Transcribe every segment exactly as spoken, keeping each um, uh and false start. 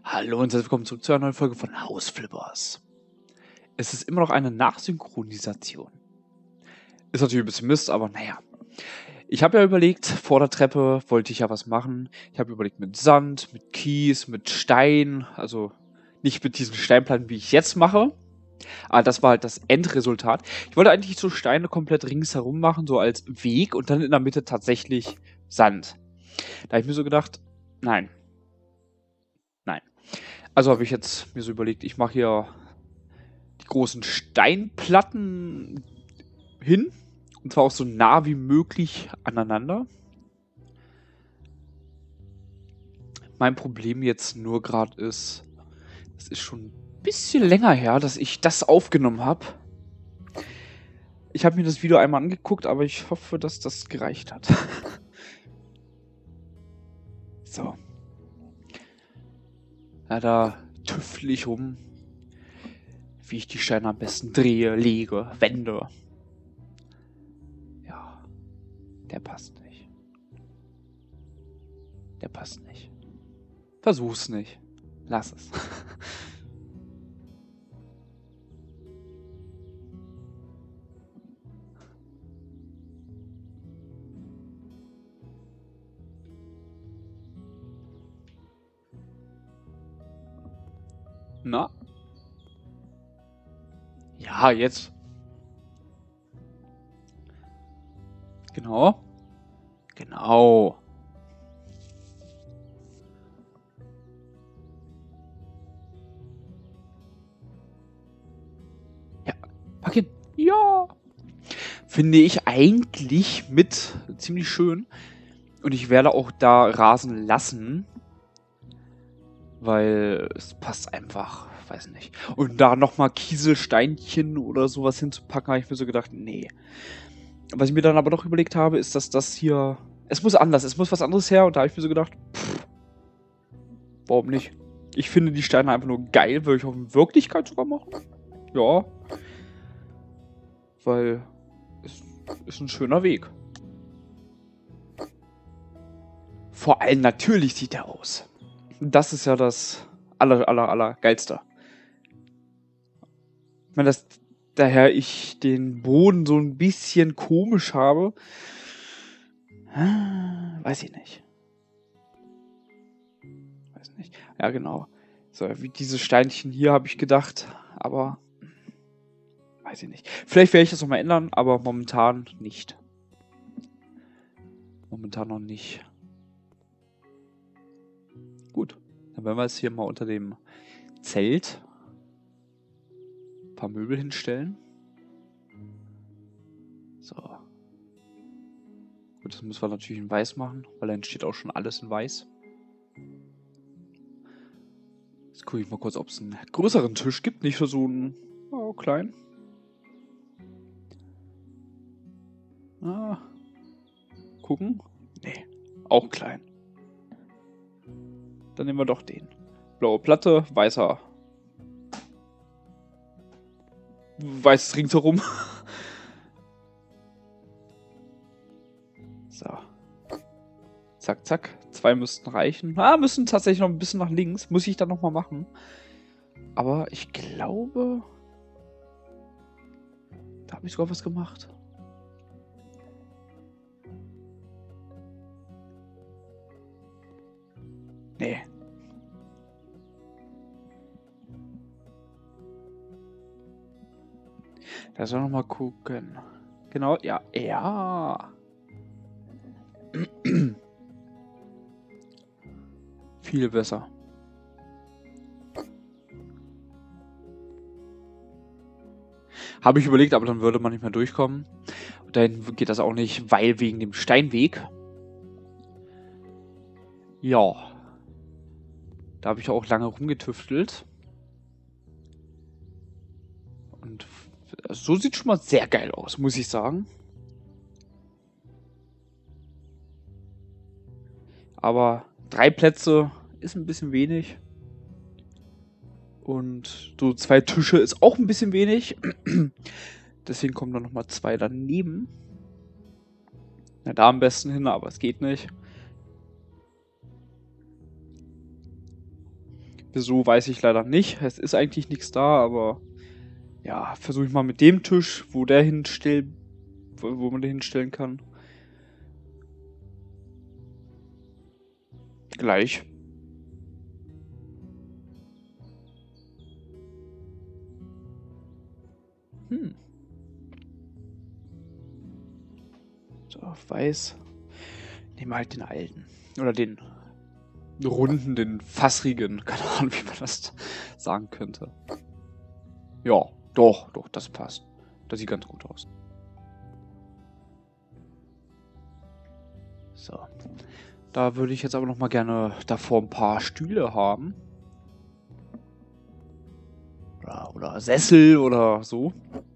Hallo und herzlich willkommen zurück zu einer neuen Folge von Hausflippers. Es ist immer noch eine Nachsynchronisation. Ist natürlich ein bisschen Mist, aber naja. Ich habe ja überlegt, vor der Treppe wollte ich ja was machen. Ich habe überlegt mit Sand, mit Kies, mit Stein. Also nicht mit diesen Steinplatten, wie ich es jetzt mache. Aber das war halt das Endresultat. Ich wollte eigentlich so Steine komplett ringsherum machen, so als Weg und dann in der Mitte tatsächlich Sand. Da habe ich mir so gedacht, nein. Nein. Also habe ich jetzt mir so überlegt, ich mache hier die großen Steinplatten hin. Und zwar auch so nah wie möglich aneinander. Mein Problem jetzt nur gerade ist, es ist schon ein bisschen länger her, dass ich das aufgenommen habe. Ich habe mir das Video einmal angeguckt, aber ich hoffe, dass das gereicht hat. So. Ja, da tüftel ich rum, wie ich die Steine am besten drehe, lege, wende. Ja, der passt nicht. Der passt nicht. Versuch's nicht. Lass es. Na? Ja, jetzt. Genau. Genau. Ja, pack ihn. Ja. Finde ich eigentlich mit ziemlich schön. Und ich werde auch da rasen lassen. Weil es passt einfach, weiß nicht. Und da nochmal Kieselsteinchen oder sowas hinzupacken, habe ich mir so gedacht, nee. Was ich mir dann aber doch überlegt habe, ist, dass das hier... Es muss anders, es muss was anderes her. Und da habe ich mir so gedacht, pff, warum nicht? Ich finde die Steine einfach nur geil, würde ich auch in Wirklichkeit sogar machen. Ja. Weil es ist ein schöner Weg. Vor allem natürlich sieht er aus. Das ist ja das aller, aller, aller geilste. Ich meine, dass daher ich den Boden so ein bisschen komisch habe, weiß ich nicht. Weiß nicht. Ja, genau. So, wie diese Steinchen hier habe ich gedacht, aber weiß ich nicht. Vielleicht werde ich das nochmal ändern, aber momentan nicht. Momentan noch nicht. Gut, dann werden wir jetzt hier mal unter dem Zelt ein paar Möbel hinstellen. So. Gut, das müssen wir natürlich in weiß machen, weil dann steht auch schon alles in weiß. Jetzt gucke ich mal kurz, ob es einen größeren Tisch gibt, nicht für so einen oh, kleinen. Ah, gucken. Nee, auch klein. Dann nehmen wir doch den. Blaue Platte, weißer. Weißes ringsherum. So. Zack, zack. Zwei müssten reichen. Ah, müssen tatsächlich noch ein bisschen nach links. Muss ich dann nochmal machen. Aber ich glaube... Da habe ich sogar was gemacht. Nee. Da soll noch mal gucken. Genau, ja. Ja. Viel besser. Habe ich überlegt, aber dann würde man nicht mehr durchkommen. Und dahin geht das auch nicht, weil wegen dem Steinweg. Ja. Da habe ich auch lange rumgetüftelt. Und so sieht schon mal sehr geil aus, muss ich sagen. Aber drei Plätze ist ein bisschen wenig. Und so zwei Tische ist auch ein bisschen wenig. Deswegen kommen dann nochmal zwei daneben. Na, da am besten hin, aber es geht nicht. Wieso, weiß ich leider nicht. Es ist eigentlich nichts da, aber ja, versuche ich mal mit dem Tisch, wo der hinstellt, wo, wo man den hinstellen kann. Gleich. Hm. So, weiß. Nehmen wir halt den alten. Oder den runden, den fassrigen. Keine Ahnung, wie man das sagen könnte. Ja, doch, doch, das passt. Das sieht ganz gut aus. So. Da würde ich jetzt aber noch mal gerne davor ein paar Stühle haben. Oder, oder Sessel oder so.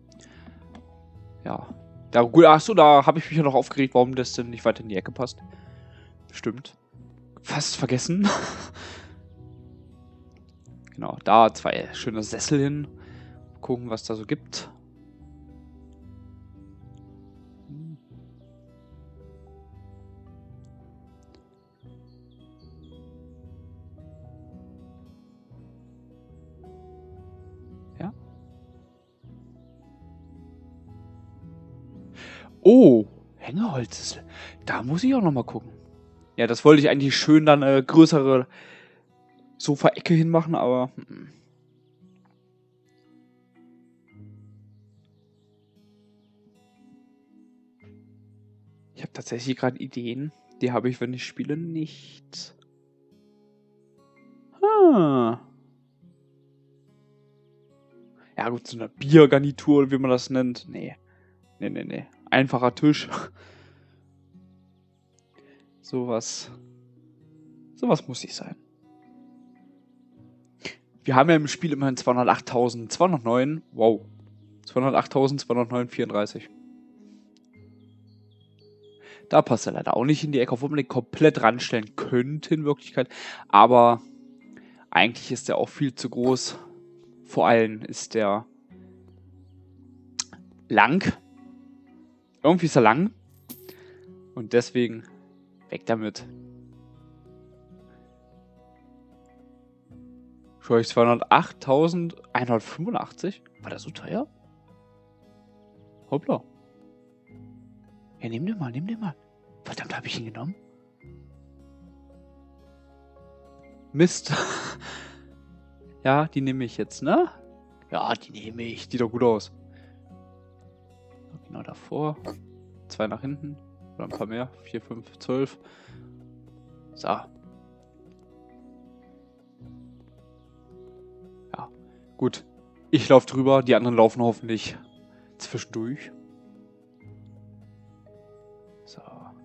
Ja. Da, gut, achso, da habe ich mich ja noch aufgeregt, warum das denn nicht weiter in die Ecke passt. Stimmt. Fast vergessen. Genau, da zwei schöne Sessel hin. Gucken, was da so gibt. Ja. Oh, Hängeholzsessel. Da muss ich auch noch mal gucken. Ja, das wollte ich eigentlich schön dann eine größere Sofa-Ecke hinmachen, aber... Hm. Ich habe tatsächlich gerade Ideen. Die habe ich, wenn ich spiele, nicht. Ah. Ja gut, so eine Biergarnitur, wie man das nennt. Nee. Nee, nee, nee. Einfacher Tisch. Sowas. Sowas muss nicht sein. Wir haben ja im Spiel immerhin zweihundertachttausendzweihundertneun. Wow. zweihundertachttausendzweihundertneun vierunddreißig. Da passt er leider auch nicht in die Ecke, obwohl man den komplett ranstellen könnte in Wirklichkeit. Aber eigentlich ist der auch viel zu groß. Vor allem ist der lang. Irgendwie ist er lang. Und deswegen weg damit. Schau ich zweihundertachttausendeinhundertfünfundachtzig? War das so teuer? Hoppla. Ja, nimm den mal, nimm den mal. Verdammt, habe ich ihn genommen? Mist. Ja, die nehme ich jetzt, ne? Ja, die nehme ich. Sieht doch gut aus. Genau davor. Zwei nach hinten. Oder ein paar mehr. Vier, fünf, zwölf. So. Ja, gut. Ich laufe drüber. Die anderen laufen hoffentlich zwischendurch. So.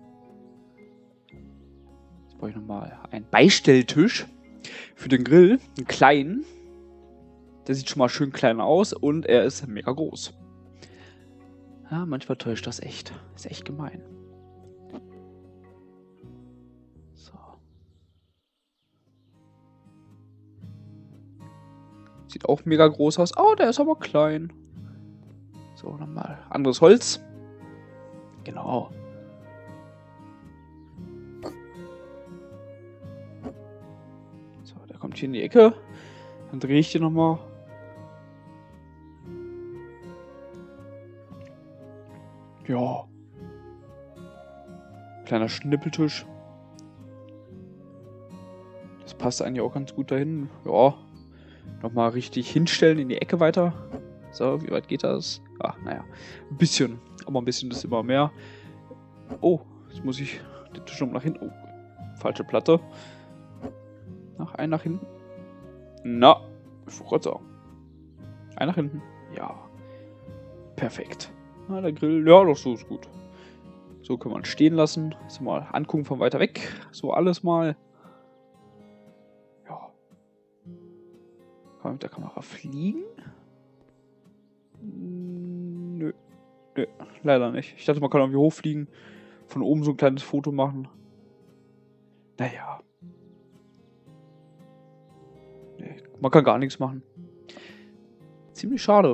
Jetzt brauche ich nochmal einen Beistelltisch für den Grill. Einen kleinen. Der sieht schon mal schön klein aus und er ist mega groß. Ja, manchmal täuscht das echt. Ist echt gemein. So. Sieht auch mega groß aus. Oh, der ist aber klein. So, nochmal anderes Holz. Genau. So, der kommt hier in die Ecke. Dann drehe ich den nochmal. Ja. Kleiner Schnippeltisch. Das passt eigentlich auch ganz gut dahin. Ja. Nochmal richtig hinstellen in die Ecke weiter. So, wie weit geht das? Ah, naja. Ein bisschen. Aber ein bisschen ist immer mehr. Oh, jetzt muss ich den Tisch noch nach hinten. Oh, falsche Platte. Nach ein nach hinten. Na, ich wollte gerade sagen. Ein nach hinten. Ja. Perfekt. Na, der Grill, ja, doch, so ist gut. So kann man stehen lassen. So mal angucken von weiter weg. So alles mal. Ja. Kann man mit der Kamera fliegen? Nö. Nö, leider nicht. Ich dachte, man kann irgendwie hochfliegen. Von oben so ein kleines Foto machen. Naja. Nee, man kann gar nichts machen. Ziemlich schade.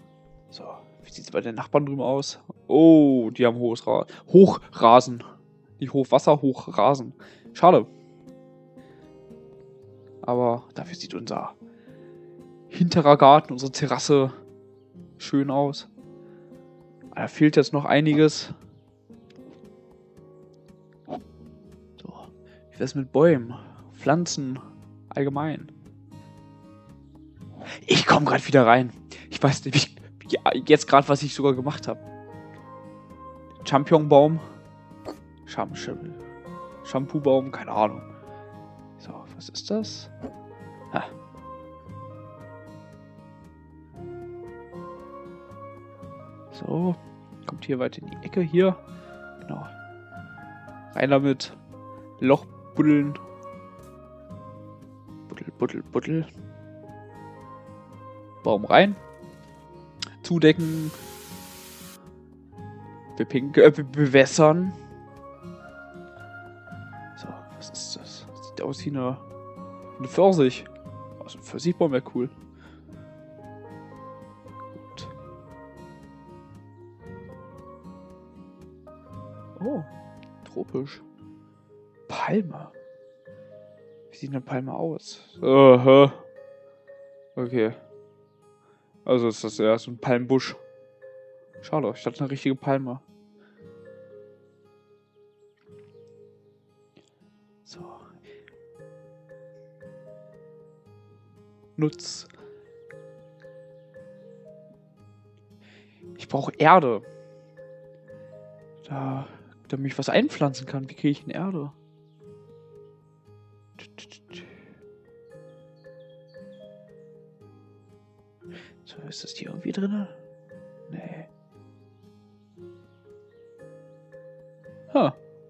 So, wie sieht es bei den Nachbarn drüben aus? Oh, die haben hohes Ra Hochrasen. Nicht Hochwasser, Hochrasen. Schade. Aber dafür sieht unser hinterer Garten, unsere Terrasse schön aus. Da fehlt jetzt noch einiges. So. Wie wär's mit Bäumen, Pflanzen, allgemein? Ich komme gerade wieder rein. Ich weiß nicht, wie, jetzt gerade, was ich sogar gemacht habe. Champignonbaum. Scham Shampoobaum, keine Ahnung. So, was ist das? Ha. So, kommt hier weiter in die Ecke hier. Genau. Rein damit. Loch buddeln. Buddel, buddel, buddel. Baum rein. Zudecken. Bepinken, äh, be bewässern. So, was ist das? Das sieht aus wie eine, eine Pfirsich. Also ein Pfirsichbaum wäre cool. Gut. Oh, tropisch. Palme. Wie sieht eine Palme aus? Uh, okay. Also ist das ja so ein Palmbusch. Schade, ich hatte eine richtige Palme. So. Nutz. Ich brauche Erde. Da, damit ich was einpflanzen kann. Wie kriege ich denn Erde? So, ist das hier irgendwie drin? Nee. Huh.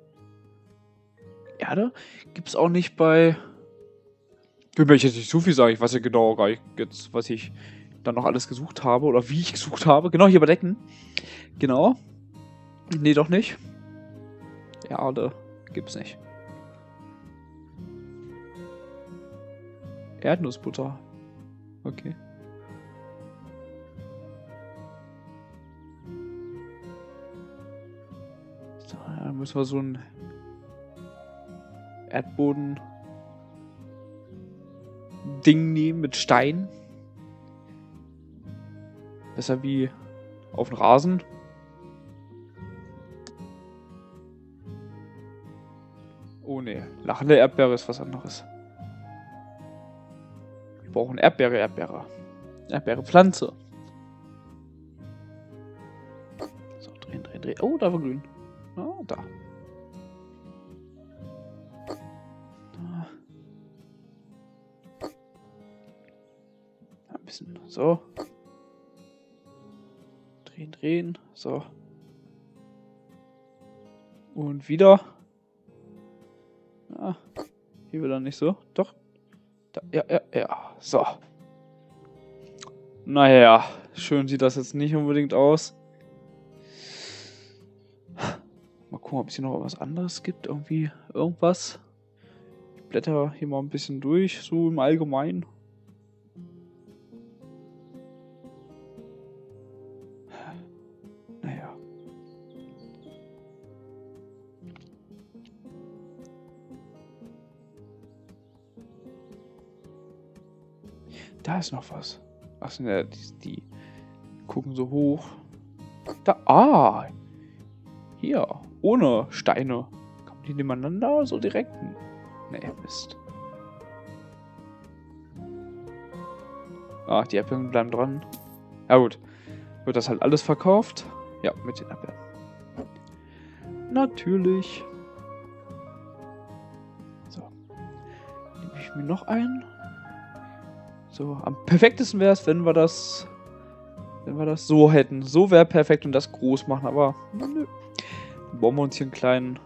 Erde gibt's auch nicht bei. Will mir jetzt nicht so viel sagen. Ich weiß ja genau gar nicht jetzt, was ich dann noch alles gesucht habe oder wie ich gesucht habe. Genau, hier bei Decken. Genau. Nee, doch nicht. Erde gibt's nicht. Erdnussbutter. Okay. So, dann müssen wir so ein Erdboden Ding nehmen mit Stein. Besser wie auf den Rasen. Oh ne, lachende Erdbeere ist was anderes. Wir brauchen Erdbeere, Erdbeere. Erdbeere, Pflanze. So, drehen, drehen, drehen. Oh, da war grün. Ah, da. Da. Ein bisschen so. Drehen, drehen. So. Und wieder. Ah, hier wieder nicht so. Doch. Da, ja, ja, ja. So. Naja, schön sieht das jetzt nicht unbedingt aus. Mal gucken, ob es hier noch was anderes gibt. Irgendwie irgendwas. Ich blätter hier mal ein bisschen durch, so im Allgemeinen. Naja. Da ist noch was. Ach, ne, die, die gucken so hoch. Da, ah! Hier, ohne Steine. Kann man die nebeneinander so direkt? Ne, Mist. Ah, die Äpfel bleiben dran. Ja gut. Wird das halt alles verkauft? Ja, mit den Äpfeln. Natürlich. So. Nehme ich mir noch einen. So, am perfektesten wäre es, wenn wir das, wenn wir das so hätten. So wäre perfekt und das groß machen, aber nö. Dann bauen wir uns hier einen kleinen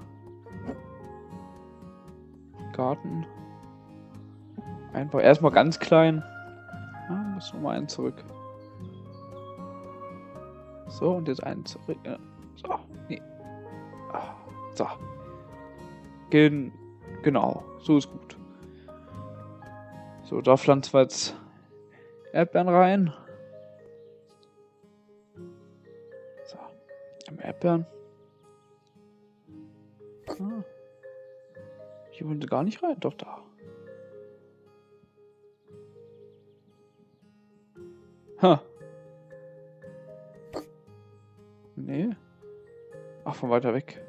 Garten. Einfach erstmal ganz klein. Ah, muss noch mal einen zurück. So, und jetzt einen zurück. So, nee. So. Gen genau, so ist gut. So, da pflanzen wir jetzt Erdbeeren rein. So, haben wir Erdbeeren. Ah. Hier wollen sie gar nicht rein. Doch, da. Ha. Nee. Ach, von weiter weg.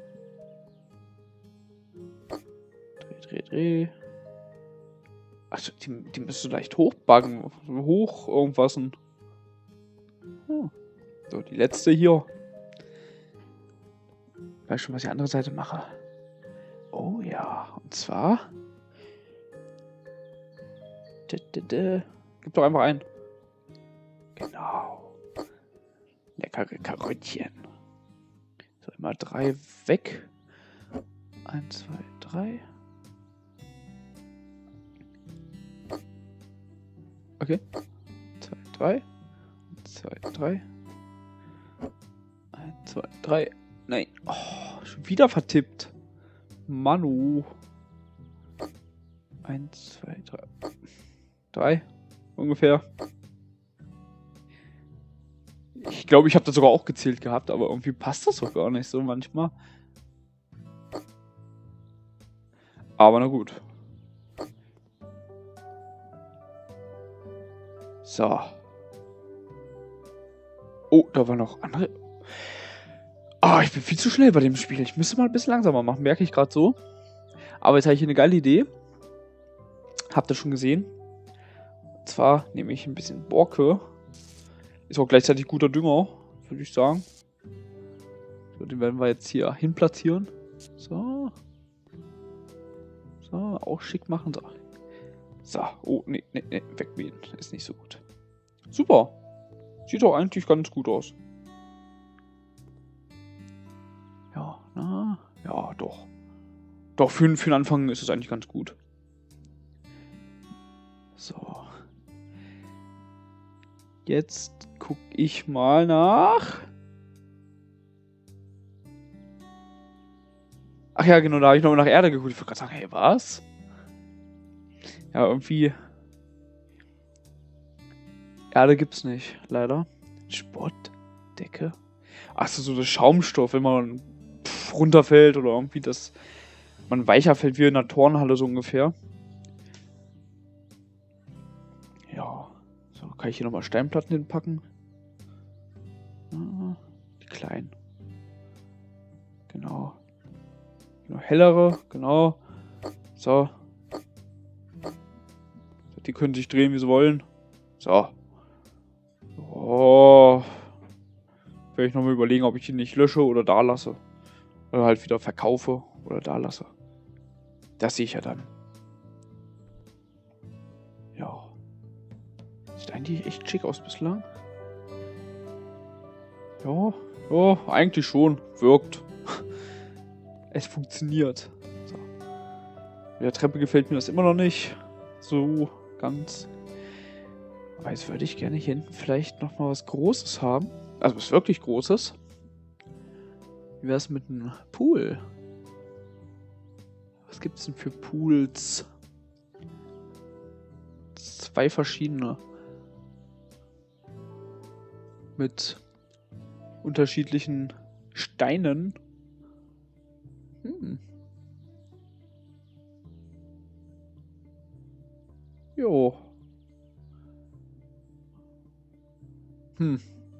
Dreh, dreh, dreh. Ach, die, die müsste leicht hochbuggen. Hoch irgendwas. Hm. So, die letzte hier. Ich weiß schon, was ich andere Seite mache. Oh ja, und zwar. Gib doch einfach ein. Genau. Leckere Karottchen. So, immer drei weg. Eins, zwei, drei. Okay. Zwei, drei. Zwei, drei. Eins, zwei, drei. Nein. Oh, schon wieder vertippt. Manu. Eins, zwei, drei. Drei. Ungefähr. Ich glaube, ich habe das sogar auch gezählt gehabt, aber irgendwie passt das doch gar nicht so manchmal. Aber na gut. So. Oh, da war noch andere. Ah, ich bin viel zu schnell bei dem Spiel. Ich müsste mal ein bisschen langsamer machen, merke ich gerade so. Aber jetzt habe ich hier eine geile Idee. Habt ihr schon gesehen? Und zwar nehme ich ein bisschen Borke. Ist auch gleichzeitig guter Dünger, würde ich sagen. So, den werden wir jetzt hier hin platzieren. So. So, auch schick machen. So. So. Oh, nee, nee, nee. Wegwehen. Ist nicht so gut. Super. Sieht doch eigentlich ganz gut aus. Ja, na. Ja, doch. Doch, für, für den Anfang ist es eigentlich ganz gut. So. Jetzt gucke ich mal nach. Ach ja, genau, da habe ich noch nach Erde geguckt. Ich wollte gerade sagen, hey, was? Ja, irgendwie. Erde gibt's nicht, leider. Sportdecke. Achso, so der Schaumstoff, wenn man pff, runterfällt oder irgendwie, dass man weicher fällt wie in einer Turnhalle so ungefähr. Ja. So, kann ich hier nochmal Steinplatten hinpacken? Ah, die kleinen. Genau. Genau. Hellere, genau. So. Die können sich drehen, wie sie wollen. So. Oh. Werde ich nochmal überlegen, ob ich ihn nicht lösche oder da lasse. Oder halt wieder verkaufe oder da lasse. Das sehe ich ja dann. Ja. Sieht eigentlich echt schick aus bislang. Ja, ja, eigentlich schon. Wirkt. Es funktioniert. So. Mit der Treppe gefällt mir das immer noch nicht. So ganz. Aber jetzt würde ich gerne hier hinten vielleicht noch mal was Großes haben. Also was wirklich Großes. Wie wäre es mit einem Pool? Was gibt es denn für Pools? Zwei verschiedene. Mit unterschiedlichen Steinen. Hm. Jo. Hm.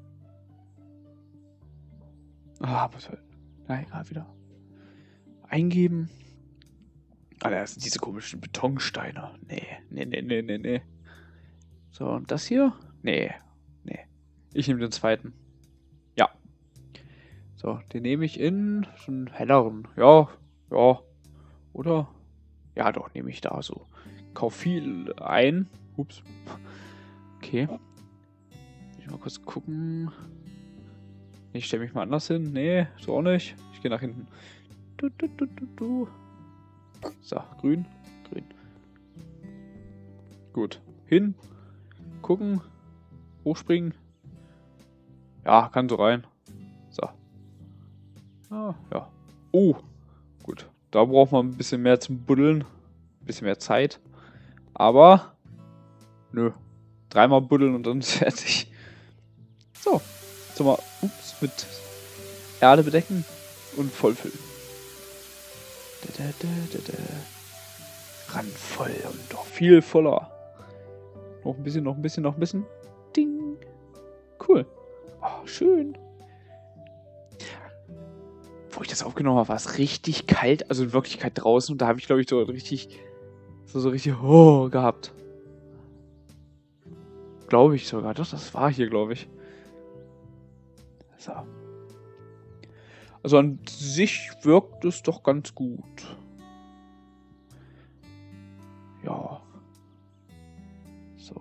Ah, was soll. Na egal, wieder. Eingeben. Ah, das sind diese komischen Betonsteine. Nee, nee, nee, nee, nee, nee. So, und das hier? Nee, nee. Ich nehme den zweiten. Ja. So, den nehme ich in so einen helleren. Ja, ja. Oder? Ja, doch, nehme ich da so. Kauf viel ein. Ups. Okay. Ich mal kurz gucken. Ich stelle mich mal anders hin. Nee, so auch nicht. Ich gehe nach hinten. Du, du, du, du, du. So, grün. Grün. Gut. Hin. Gucken. Hochspringen. Ja, kann so rein. So. Ah, ja. Oh. Gut. Da braucht man ein bisschen mehr zum Buddeln. Ein bisschen mehr Zeit. Aber. Nö. Dreimal buddeln und dann ist fertig. So. Jetzt mal. Ups. Mit Erde bedecken und vollfüllen. Da, da, da, da, da. Randvoll und noch viel voller. Noch ein bisschen, noch ein bisschen, noch ein bisschen. Ding. Cool. Oh, schön. Wo ich das aufgenommen habe, war es richtig kalt. Also in Wirklichkeit draußen. Und da habe ich, glaube ich, so richtig, so, so richtig oh, gehabt. Glaube ich sogar. Doch, das war hier, glaube ich. So. Also an sich wirkt es doch ganz gut. Ja. So.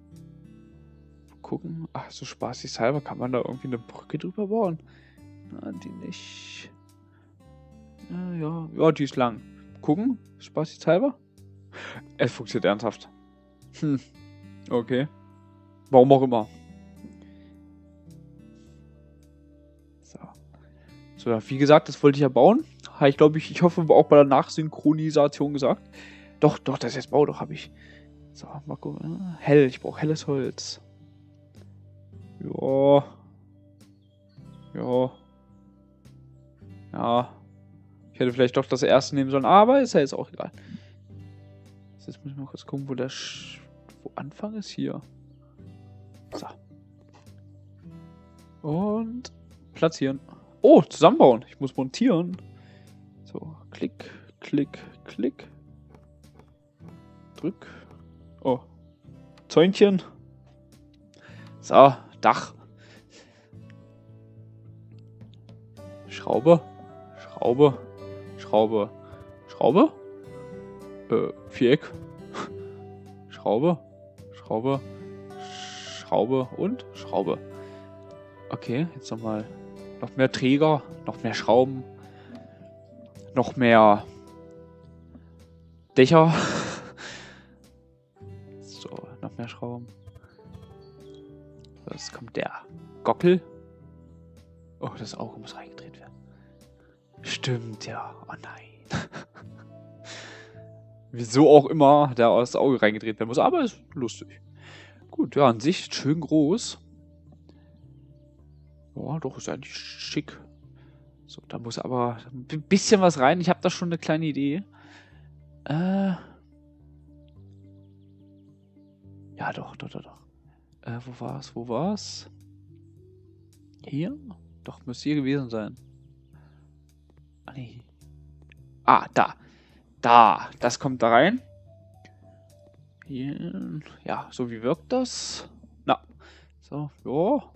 Gucken. Ach, so spaßeshalber kann man da irgendwie eine Brücke drüber bauen. Na, die nicht. Ja, ja, ja, die ist lang. Gucken. Spaßeshalber. Es funktioniert ernsthaft. Hm. Okay. Warum auch immer. So. So, wie gesagt, das wollte ich ja bauen. Habe ich, glaube ich, ich hoffe auch bei der Nachsynchronisation gesagt. Doch, doch, das jetzt bau doch, habe ich. So, mal gucken. Hell, ich brauche helles Holz. Ja. Ja. Ja. Ich hätte vielleicht doch das erste nehmen sollen, aber ist ja jetzt auch egal. Jetzt muss ich mal kurz gucken, wo der Sch wo Anfang ist hier. So. Und platzieren. Oh, zusammenbauen. Ich muss montieren. So, klick, klick, klick. Drück. Oh. Zäunchen. So, Dach. Schraube. Schraube. Schraube. Schraube. Äh, Viereck. Schraube. Schraube. Schraube und Schraube. Okay, jetzt nochmal. Noch mehr Träger. Noch mehr Schrauben. Noch mehr Dächer. So, noch mehr Schrauben. Jetzt kommt der Gockel. Oh, das Auge muss reingedreht werden. Stimmt, ja. Oh nein. Wieso auch immer der aus das Auge reingedreht werden muss. Aber ist lustig. Gut, ja, an sich schön groß. Ja, doch, ist eigentlich schick. So, da muss aber ein bisschen was rein. Ich habe da schon eine kleine Idee. Äh. Ja, doch, doch, doch, doch. Äh, wo war's? Wo war's? Hier? Doch, müsste hier gewesen sein. Ah, nee. Ah, da. Da. Das kommt da rein. Hier. Ja, so wie wirkt das? Na. So, ja.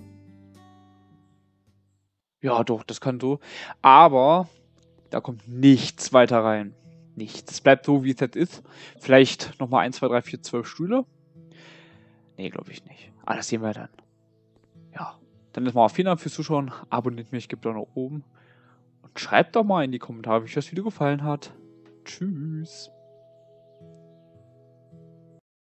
Ja, doch, das kann so. Aber da kommt nichts weiter rein. Nichts. Es bleibt so, wie es jetzt ist. Vielleicht nochmal eins, zwei, drei, vier, zwölf Stühle. Nee, glaube ich nicht. Ah, das sehen wir dann. Ja. Dann ist mal vielen Dank fürs Zuschauen. Abonniert mich, gebt Daumen nach oben. Und schreibt doch mal in die Kommentare, wie euch das Video gefallen hat. Tschüss.